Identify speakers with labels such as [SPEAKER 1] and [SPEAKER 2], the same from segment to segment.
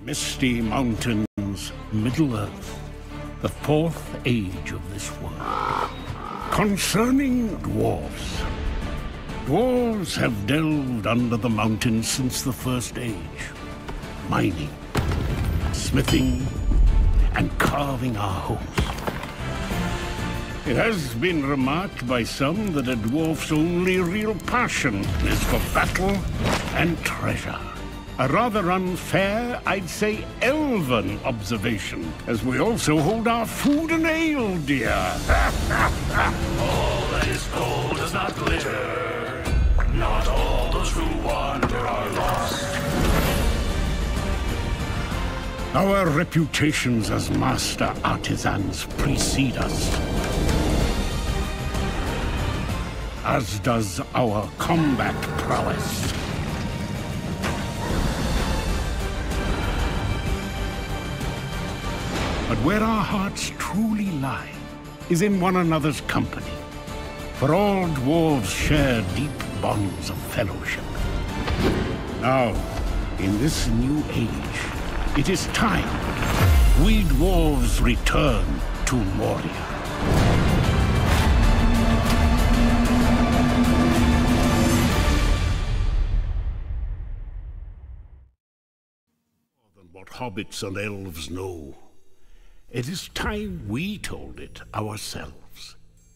[SPEAKER 1] Misty Mountains, Middle-earth, the fourth age of this world. Concerning dwarves. Dwarves have delved under the mountains since the first age, mining, smithing, and carving our homes. It has been remarked by some that a dwarf's only real passion is for battle and treasure. A rather unfair, I'd say elven observation, as we also hold our food and ale dear.
[SPEAKER 2] All that is gold does not glitter. Not all those who wander are lost.
[SPEAKER 1] Our reputations as master artisans precede us, as does our combat prowess. But where our hearts truly lie is in one another's company. For all dwarves share deep bonds of fellowship. Now, in this new age, it is time we dwarves return to Moria. More than what hobbits and elves know. It is time we told it ourselves.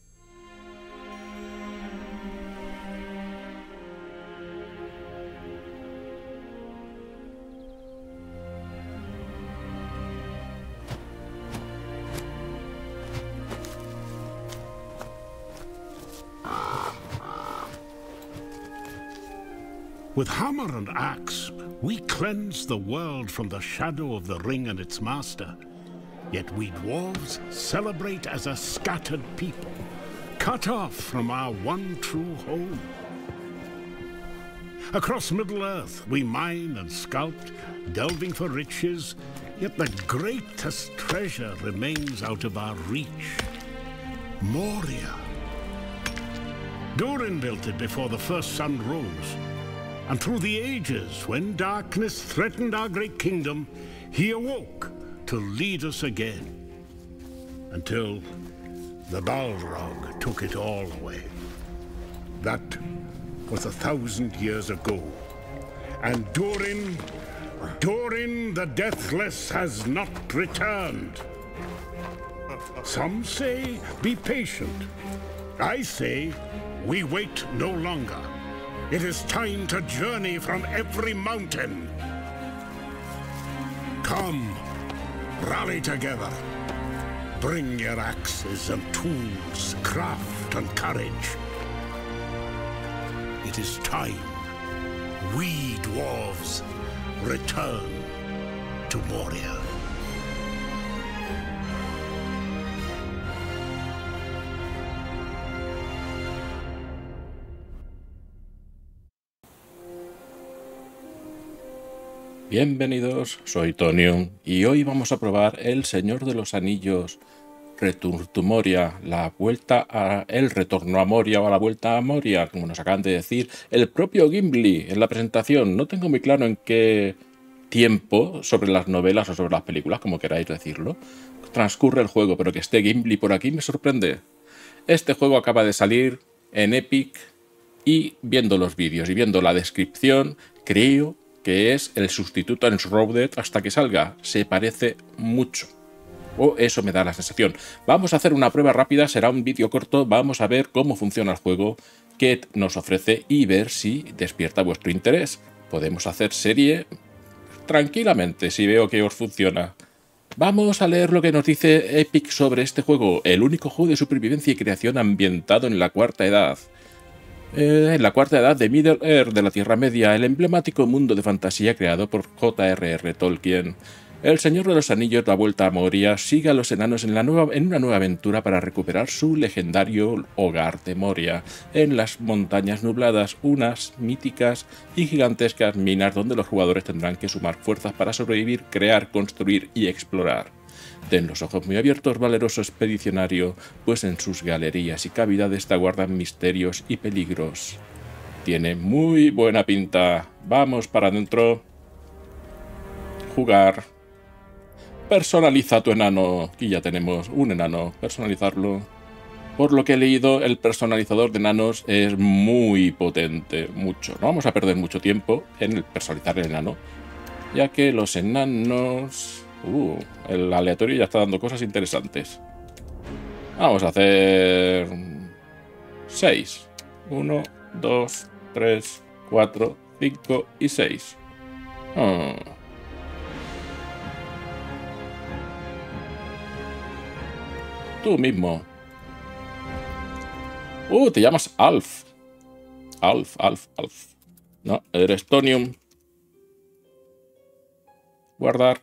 [SPEAKER 1] With hammer and axe, we cleanse the world from the shadow of the ring and its master. Yet we dwarves celebrate as a scattered people, cut off from our one true home. Across Middle-earth, we mine and sculpt, delving for riches, yet the greatest treasure remains out of our reach. Moria. Durin built it before the first sun rose. And through the ages, when darkness threatened our great kingdom, he awoke to lead us again, until the Balrog took it all away. That was 1,000 years ago. And Durin the Deathless has not returned. Some say, be patient. I say, we wait no longer. It is time to journey from every mountain. Come. Rally together. Bring your axes and tools, craft and courage. It is time we dwarves return to Moria.
[SPEAKER 3] Bienvenidos, soy Tonio y hoy vamos a probar El Señor de los Anillos Return to Moria, el retorno a Moria o la vuelta a Moria, como nos acaban de decir el propio Gimli en la presentación. No tengo muy claro en qué tiempo, sobre las novelas o sobre las películas, como queráis decirlo, transcurre el juego, pero que esté Gimli por aquí me sorprende. Este juego acaba de salir en Epic y viendo los vídeos y viendo la descripción, creo que es el sustituto en Enshrouded hasta que salga. Se parece mucho. O eso me da la sensación. Vamos a hacer una prueba rápida, será un vídeo corto, vamos a ver cómo funciona el juego, qué nos ofrece y ver si despierta vuestro interés. Podemos hacer serie tranquilamente si veo que os funciona. Vamos a leer lo que nos dice Epic sobre este juego, el único juego de supervivencia y creación ambientado en la Cuarta Edad. En la Cuarta Edad de Middle-earth de la Tierra Media, el emblemático mundo de fantasía creado por J.R.R. Tolkien. El Señor de los Anillos, la vuelta a Moria, sigue a los enanos en una nueva aventura para recuperar su legendario hogar de Moria, en las montañas nubladas, unas míticas y gigantescas minas donde los jugadores tendrán que sumar fuerzas para sobrevivir, crear, construir y explorar. Ten los ojos muy abiertos, valeroso expedicionario, pues en sus galerías y cavidades te aguardan misterios y peligros. Tiene muy buena pinta. Vamos para adentro. jugar. Personaliza tu enano. Y ya tenemos un enano. Personalizarlo. Por lo que he leído, el personalizador de enanos es muy potente. Mucho. No vamos a perder mucho tiempo en el personalizar el enano. Ya que los enanos... el aleatorio ya está dando cosas interesantes. Vamos a hacer... 6. 1, 2, 3, 4, 5 y 6. Tú mismo. Te llamas Alf. Alf. No, eres Tonium. Guardar.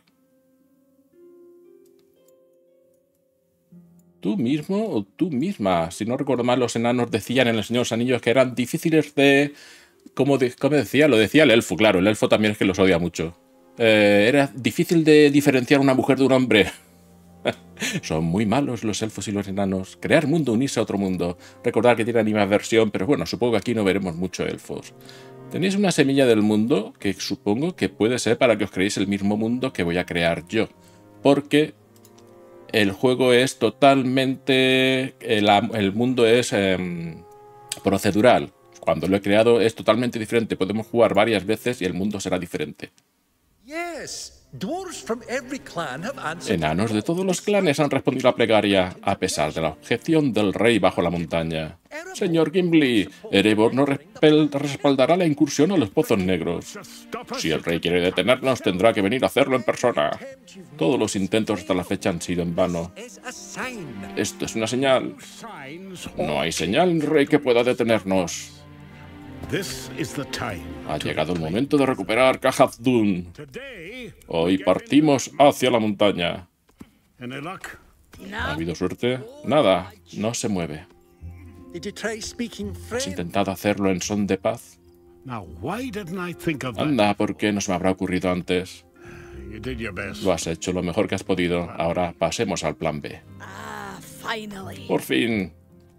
[SPEAKER 3] Tú mismo o tú misma. Si no recuerdo mal, los enanos decían en El Señor de los Anillos que eran difíciles de... ¿Cómo decía? Lo decía el elfo, claro. El elfo también es que los odia mucho. Era difícil de diferenciar una mujer de un hombre. Son muy malos los elfos y los enanos. Crear mundo, unirse a otro mundo. Recordar que tiene animaversión, pero bueno, supongo que aquí no veremos mucho elfos. Tenéis una semilla del mundo que supongo que puede ser para que os creéis el mismo mundo que voy a crear yo. Porque el juego es totalmente... El mundo es procedural. Cuando lo he creado es totalmente diferente. Podemos jugar varias veces y el mundo será diferente. Enanos de todos los clanes han respondido a la plegaria, a pesar de la objeción del rey bajo la montaña. Señor Gimli, Erebor no respaldará la incursión a los pozos negros. Si el rey quiere detenernos, tendrá que venir a hacerlo en persona. Todos los intentos hasta la fecha han sido en vano. Esto es una señal. No hay señal, rey, que pueda detenernos. Ha llegado el momento de recuperar Khazad Dûm. Hoy partimos hacia la montaña. ¿Ha habido suerte? Nada, no se mueve. ¿Has intentado hacerlo en son de paz? Anda, ¿por qué no se me habrá ocurrido antes? Lo has hecho lo mejor que has podido. Ahora pasemos al plan B. Por fin.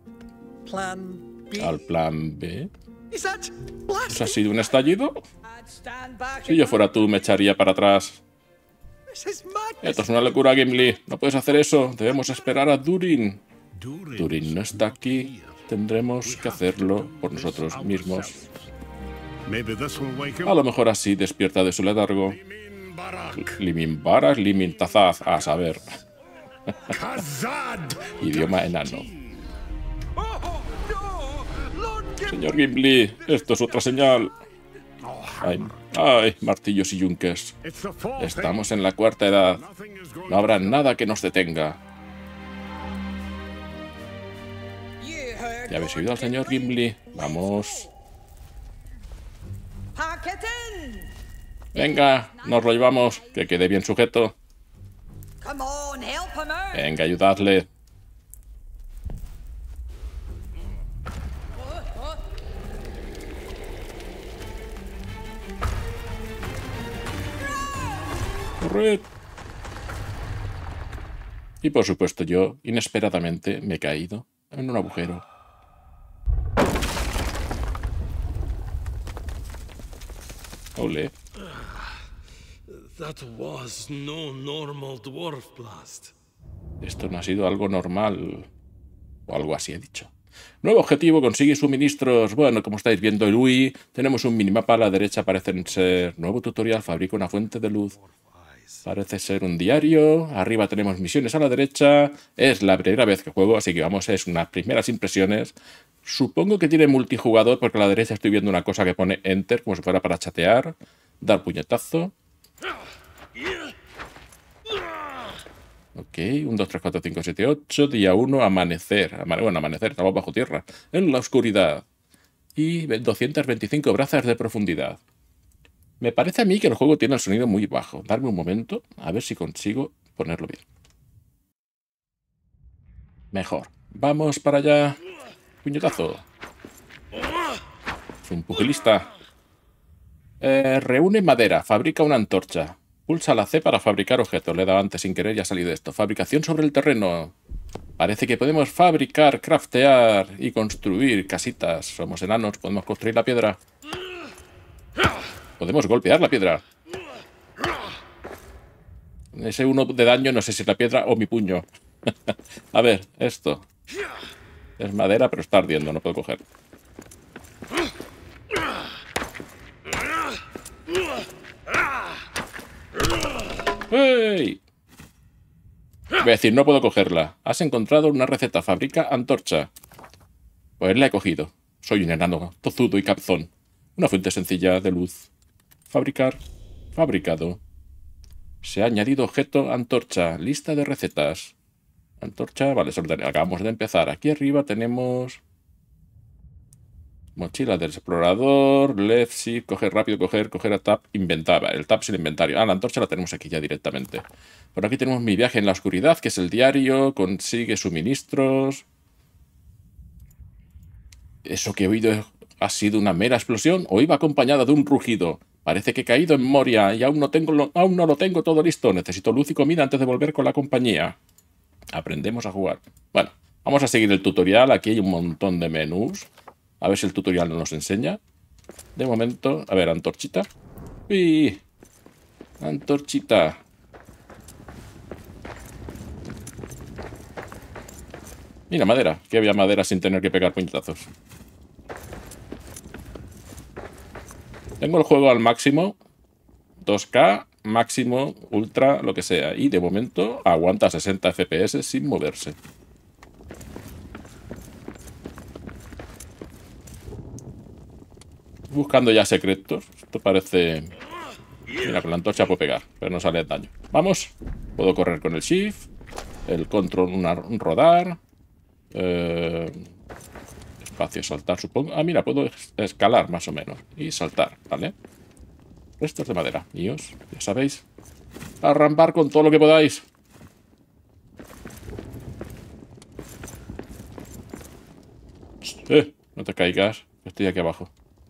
[SPEAKER 3] ¿Al plan B? ¿Eso ha sido un estallido? Si yo fuera tú, me echaría para atrás. Esto es una locura, Gimli. No puedes hacer eso. Debemos esperar a Durin. Durin no está aquí. Tendremos que hacerlo por nosotros mismos. A lo mejor así despierta de su letargo. Limin Barak, Limin Tazaz, a saber. Idioma enano. Señor Gimli, esto es otra señal. Ay, martillos y yunques. Estamos en la cuarta edad. No habrá nada que nos detenga. ¿Ya habéis oído al señor Gimli? Vamos. Venga, nos lo llevamos, que quede bien sujeto. Venga, ayudadle. ¡Corred! Y por supuesto yo, inesperadamente, me he caído en un agujero. Ole. Esto no ha sido algo normal. O algo así he dicho. Nuevo objetivo, consigue suministros. Bueno, como estáis viendo el UI, tenemos un minimapa a la derecha, parecen ser... Nuevo tutorial, fabrica una fuente de luz. Parece ser un diario. Arriba tenemos misiones a la derecha. Es la primera vez que juego, así que vamos, es unas primeras impresiones. Supongo que tiene multijugador, porque a la derecha estoy viendo una cosa que pone Enter, como si fuera para chatear. Dar puñetazo. Ok, 1, 2, 3, 4, 5, 7, 8. Día 1, amanecer. Bueno, amanecer, estamos bajo tierra. En la oscuridad. Y 225 brazas de profundidad. Me parece a mí que el juego tiene el sonido muy bajo. Darme un momento, a ver si consigo ponerlo bien. Mejor. Vamos para allá. Puñetazo. Es un pugilista. Reúne madera. Fabrica una antorcha. Pulsa la C para fabricar objetos. Le he dado antes sin querer y ha salido esto. Fabricación sobre el terreno. Parece que podemos fabricar, craftear y construir casitas. Somos enanos, podemos construir la piedra. Podemos golpear la piedra. Ese 1 de daño no sé si es la piedra o mi puño. A ver, esto. Es madera, pero está ardiendo, no puedo coger. ¡Hey! Voy a decir, no puedo cogerla. Has encontrado una receta. Fabrica antorcha. Pues la he cogido. Soy un enano tozudo y cabezón. Una fuente sencilla de luz. Fabricar. Fabricado. Se ha añadido objeto antorcha. Lista de recetas. Antorcha. Vale, acabamos de empezar. Aquí arriba tenemos... Mochila del explorador. Left, sí. Coger rápido, coger a tab. Inventar. El tab es el inventario. Ah, la antorcha la tenemos aquí ya directamente. Por aquí tenemos mi viaje en la oscuridad, que es el diario. Consigue suministros. ¿Eso que he oído ha sido una mera explosión o iba acompañada de un rugido? Parece que he caído en Moria y aún no lo tengo todo listo. Necesito luz y comida antes de volver con la compañía. Aprendemos a jugar. Bueno, vamos a seguir el tutorial. Aquí hay un montón de menús. A ver si el tutorial nos enseña. De momento, a ver, antorchita. ¡Uy! Antorchita. Mira, madera. Que había madera sin tener que pegar puñetazos. Tengo el juego al máximo. 2K, máximo, ultra, lo que sea. Y de momento aguanta 60 FPS sin moverse. Buscando ya secretos. Esto parece... Mira, con la antorcha puedo pegar, pero no sale daño. Vamos. Puedo correr con el shift. El control, un rodar. Espacio, saltar, supongo. Ah, mira, puedo escalar más o menos. Y saltar, ¿vale? Restos de madera. Míos, ya sabéis. Arrampar con todo lo que podáis. No te caigas. Estoy aquí abajo.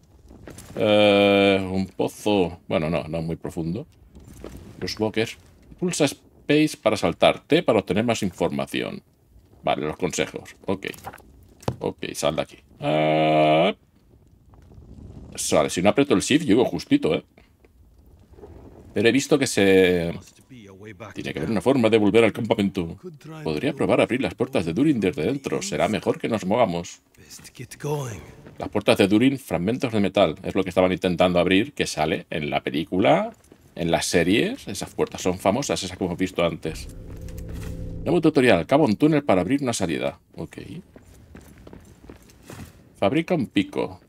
[SPEAKER 3] Un pozo. Bueno, no es muy profundo. Los bloques. Pulsa Space para saltar. T para obtener más información. Vale, los consejos. Ok. Ok, sal de aquí. Vale, si no aprieto el shift, llego justito, ¿eh? Pero he visto que se... Tiene que haber una forma de volver al campamento. Podría probar a abrir las puertas de Durin desde dentro. Será mejor que nos movamos. Las puertas de Durin, fragmentos de metal. Es lo que estaban intentando abrir, que sale en la película, en las series. Esas puertas son famosas, esas que hemos visto antes. Nuevo tutorial. Cava un túnel para abrir una salida. Ok. Fabrica un pico.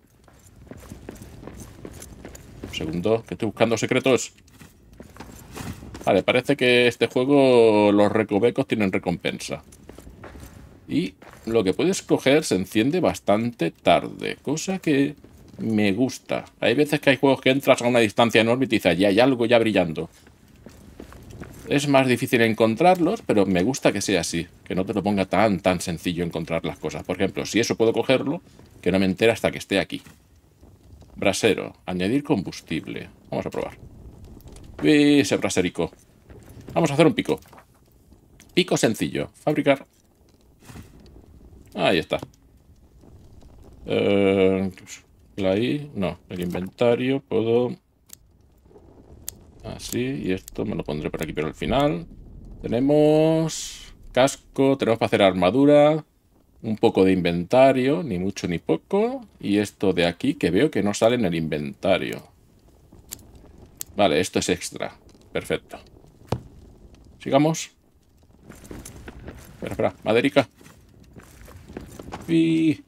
[SPEAKER 3] Un segundo, que estoy buscando secretos. Vale, parece que este juego los recovecos tienen recompensa. Y lo que puedes coger se enciende bastante tarde, cosa que me gusta. Hay veces que hay juegos que entras a una distancia enorme y te dices, ya hay algo ya brillando. Es más difícil encontrarlos, pero me gusta que sea así. Que no te lo ponga tan sencillo encontrar las cosas. Por ejemplo, si eso puedo cogerlo, que no me entere hasta que esté aquí. Brasero. Añadir combustible. Vamos a probar. Ese braserico. Vamos a hacer un pico. Pico sencillo. Fabricar. Ahí está. Ahí. No, el inventario puedo... Así, y esto me lo pondré por aquí, pero al final tenemos casco, tenemos para hacer armadura, un poco de inventario, ni mucho ni poco, y esto de aquí que veo que no sale en el inventario. Vale, esto es extra, perfecto. Sigamos. Espera, maderica. Y...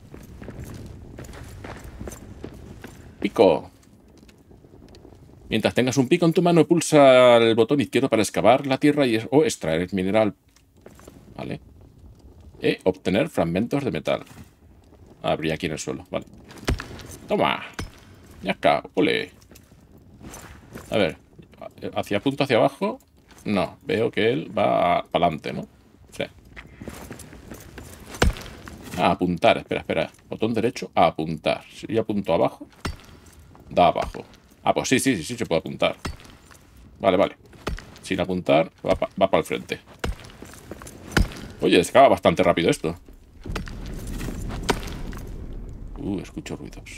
[SPEAKER 3] pico. Mientras tengas un pico en tu mano, pulsa el botón izquierdo para excavar la tierra o extraer el mineral. Vale. Obtener fragmentos de metal. Habría aquí en el suelo. Vale. Toma. Ya acá. Ole. A ver. ¿Hacia punto hacia abajo? No. Veo que él va para adelante, ¿no? Sí. A apuntar. Espera. Botón derecho a apuntar. Si yo apunto abajo, da abajo. Ah, pues sí, se puede apuntar. Vale. Sin apuntar, va para el frente. Oye, se acaba bastante rápido esto. Escucho ruidos.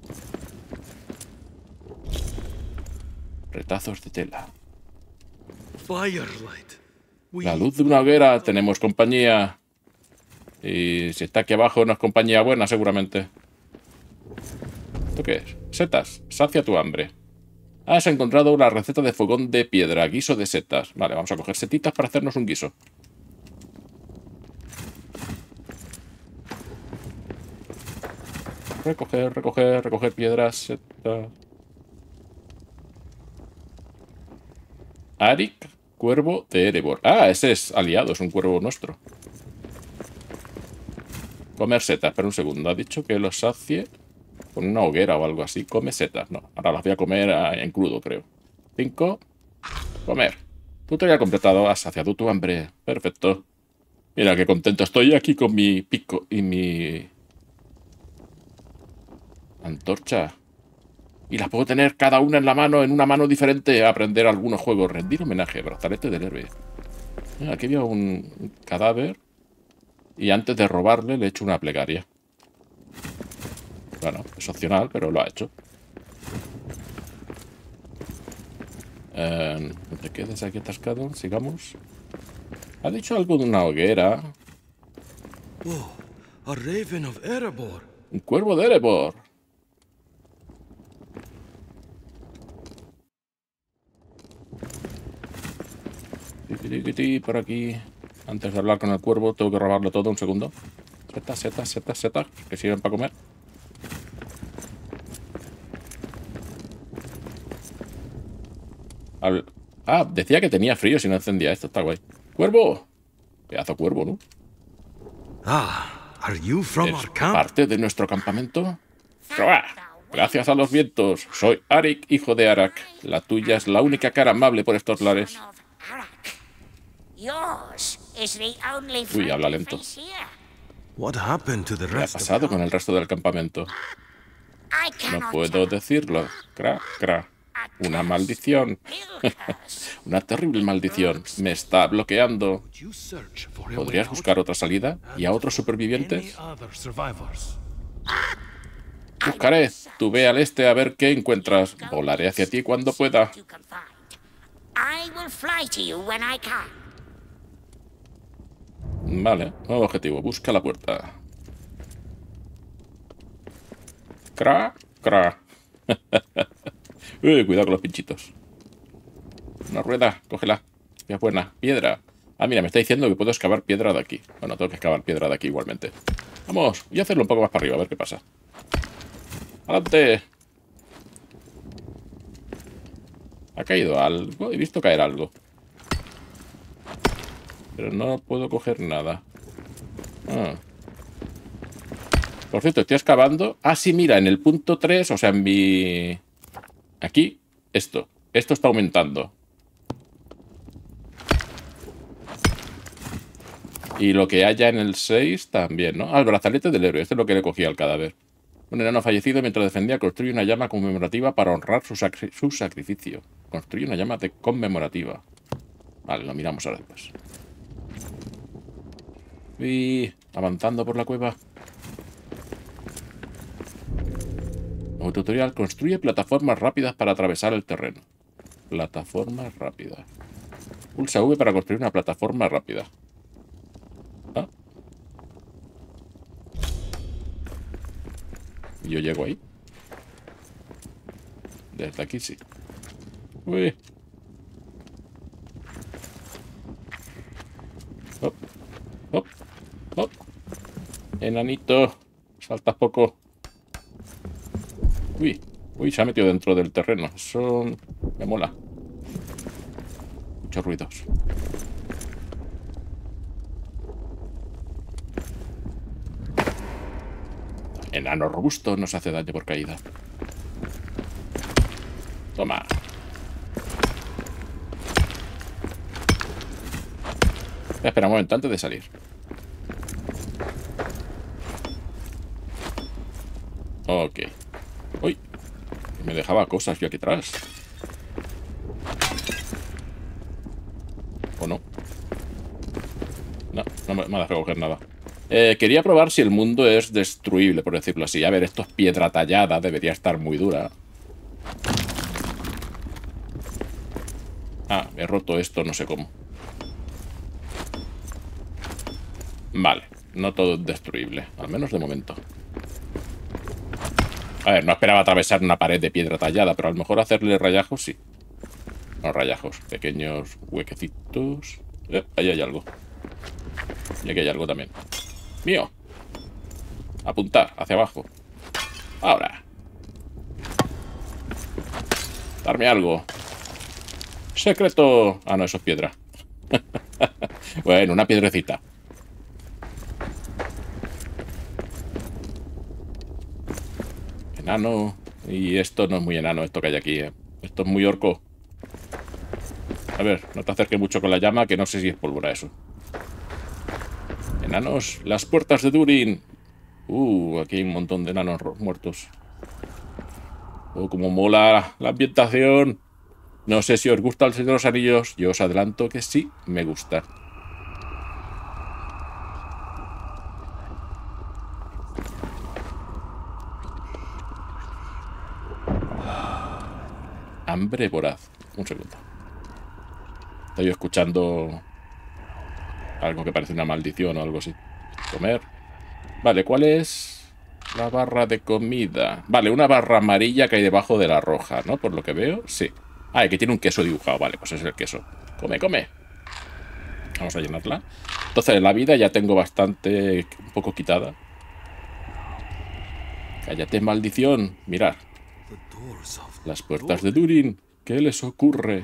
[SPEAKER 3] Retazos de tela. La luz de una hoguera, tenemos compañía. Y si está aquí abajo no es compañía buena, seguramente. ¿Esto qué es? Setas, sacia tu hambre. Has encontrado una receta de fogón de piedra, guiso de setas. Vale, vamos a coger setitas para hacernos un guiso. Recoger piedras, setas. Arik, cuervo de Erebor. Ah, ese es aliado, es un cuervo nuestro. Comer setas, espera un segundo. Ha dicho que los sacie con una hoguera o algo así. Come setas. No, ahora las voy a comer en crudo, creo. 5. Comer. Tutorial completado. Has saciado tu hambre. Perfecto. Mira qué contento estoy aquí con mi pico y mi antorcha. Y las puedo tener cada una en la mano, en una mano diferente, a aprender algunos juegos. Rendir homenaje. Brazalete del héroe. Mira, aquí había un cadáver. Y antes de robarle le he hecho una plegaria. Bueno, es opcional, pero lo ha hecho. No te quedes aquí atascado. Sigamos. Ha dicho algo de una hoguera.
[SPEAKER 4] Oh, a raven of Erebor.
[SPEAKER 3] Un cuervo de Erebor. Por aquí. Antes de hablar con el cuervo, tengo que robarlo todo. Un segundo. Setas. Que sirven para comer. Ah, decía que tenía frío si no encendía esto. Está guay. ¡Cuervo! Pedazo cuervo, ¿no?
[SPEAKER 4] Ah, are you from our
[SPEAKER 3] ¿Es
[SPEAKER 4] camp?
[SPEAKER 3] parte de nuestro campamento? ¡Ah! Gracias a los vientos. Soy Arik, hijo de Arak. La tuya es la única cara amable por estos lares. Uy, habla lento.
[SPEAKER 4] What happened to the
[SPEAKER 3] ¿Qué ha
[SPEAKER 4] rest of
[SPEAKER 3] pasado con el resto del campamento? No puedo decirlo. Cra. Una maldición. Una terrible maldición. Me está bloqueando.
[SPEAKER 4] you search for a way
[SPEAKER 3] ¿Podrías
[SPEAKER 4] out?
[SPEAKER 3] buscar otra salida? ¿Y a otros supervivientes?
[SPEAKER 4] Any other survivors?
[SPEAKER 3] Buscaré. Tú ve al este a ver qué encuentras. Volaré hacia ti cuando pueda. Vale, nuevo objetivo. Busca la puerta. Cra. Cuidado con los pinchitos. Una rueda, cógela. Ya buena. Piedra. Ah, mira, me está diciendo que puedo excavar piedra de aquí. Bueno, tengo que excavar piedra de aquí igualmente. Vamos, voy a hacerlo un poco más para arriba, a ver qué pasa. ¡Adelante! ¿Ha caído algo? He visto caer algo. Pero no puedo coger nada. Por cierto, estoy excavando. Ah, sí, mira, en el punto 3, o sea, en mi... Aquí, esto. Esto está aumentando. Y lo que haya en el 6 también, ¿no? Ah, el brazalete del héroe. Este es lo que le cogía al cadáver. Un enano fallecido mientras defendía construye una llama conmemorativa para honrar su sacrificio. Construye una llama conmemorativa. Vale, lo miramos ahora después. Y avanzando por la cueva. Nuevo tutorial. Construye plataformas rápidas para atravesar el terreno. Plataformas rápidas. Pulsa V para construir una plataforma rápida. ¿Ah? Yo llego ahí. Desde aquí sí. Uy. Hop. Hop. Hop. Enanito. Saltas poco. Uy. Uy, se ha metido dentro del terreno. Eso me mola. Muchos ruidos. Enano robusto no se hace daño por caída. Toma. Espera un momento antes de salir. Ok. Uy. Me dejaba cosas yo aquí atrás. ¿O no? No me ha dejado coger nada. Quería probar si el mundo es destruible, por decirlo así. A ver, esto es piedra tallada, debería estar muy dura. Ah, he roto esto, no sé cómo. Vale, no todo es destruible, al menos de momento. A ver, no esperaba atravesar una pared de piedra tallada, pero a lo mejor hacerle rayajos sí. No rayajos, pequeños huequecitos. Ahí hay algo. Y aquí hay algo también. ¡Mío! Apuntar hacia abajo. Ahora. Darme algo. ¡Secreto! Ah, no, eso es piedra. Bueno, una piedrecita. Enano. Y esto no es muy enano, esto que hay aquí, Esto es muy orco. A ver, no te acerques mucho con la llama, que no sé si es pólvora eso. Enanos, las puertas de Durin. Aquí hay un montón de enanos muertos. Como mola la ambientación. No sé si os gusta el Señor de los Anillos. Yo os adelanto que sí, me gusta. Hambre voraz. Un segundo. Estoy escuchando algo que parece una maldición o algo así. Comer. Vale, ¿cuál es la barra de comida? Vale, una barra amarilla que hay debajo de la roja, ¿no? Por lo que veo, sí. Ah, que tiene un queso dibujado. Vale, pues es el queso. Come, come. Vamos a llenarla. Entonces, la vida ya tengo bastante... un poco quitada. Cállate, maldición. Mirad. Las puertas de Durin. ¿Qué les ocurre?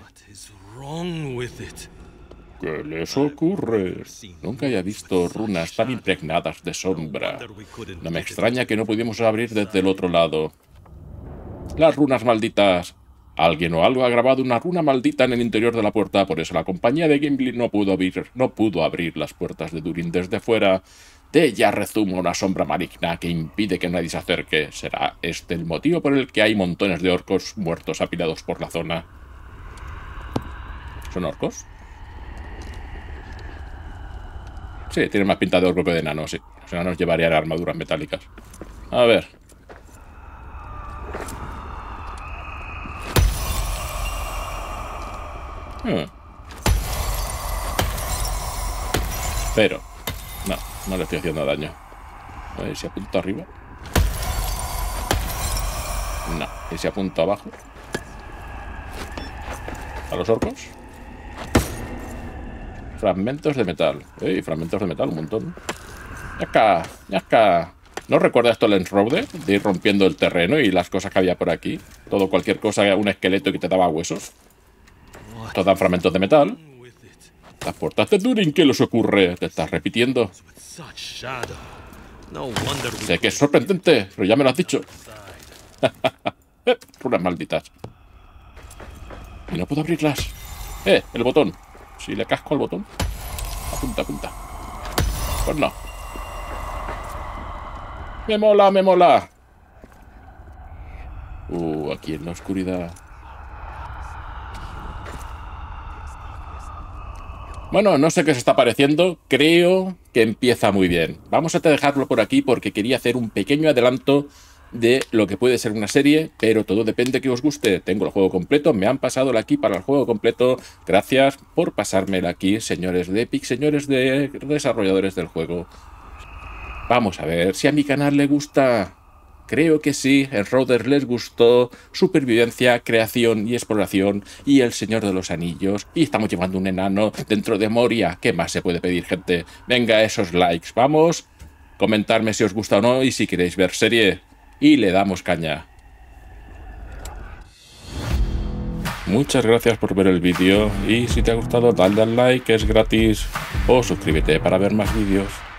[SPEAKER 3] ¿Qué les ocurre? Nunca había visto runas tan impregnadas de sombra. No me extraña que no pudimos abrir desde el otro lado. Las runas malditas. Alguien o algo ha grabado una runa maldita en el interior de la puerta, por eso la compañía de Gimli no pudo abrir las puertas de Durin desde fuera. De ella rezuma una sombra maligna que impide que nadie se acerque. ¿Será este el motivo por el que hay montones de orcos muertos apilados por la zona? ¿Son orcos? Sí, tiene más pinta de orco que de enano, sí. Los enanos llevarían armaduras metálicas. A ver. Pero no le estoy haciendo daño. A ver si apunto arriba. No, y si apunto abajo. ¿A los orcos? Fragmentos de metal. Fragmentos de metal, un montón. ¡Yasca! ¡Yasca! ¿No recuerda esto el Enroader? De ir rompiendo el terreno y las cosas que había por aquí. Todo, cualquier cosa, un esqueleto que te daba huesos. Estos dan fragmentos de metal. Las puertas de Durin, ¿qué les ocurre? Te estás repitiendo. Sé que es sorprendente, pero ya me lo has dicho. Runas malditas. Y no puedo abrirlas. El botón. Si le casco al botón. Apunta, apunta. Pues no. Me mola, me mola. Aquí en la oscuridad. Bueno, no sé qué se está pareciendo. Creo que empieza muy bien. Vamos a dejarlo por aquí porque quería hacer un pequeño adelanto de lo que puede ser una serie, pero todo depende de que os guste. Tengo el juego completo, me han pasado el aquí para el juego completo. Gracias por pasármelo aquí, señores de Epic, señores de desarrolladores del juego. Vamos a ver si a mi canal le gusta. Creo que sí, Enroader les gustó, supervivencia, creación y exploración, y el Señor de los Anillos, y estamos llevando un enano dentro de Moria. ¿Qué más se puede pedir, gente? Venga, esos likes, vamos, comentarme si os gusta o no, y si queréis ver serie, y le damos caña. Muchas gracias por ver el vídeo, y si te ha gustado dale al like, que es gratis, o suscríbete para ver más vídeos.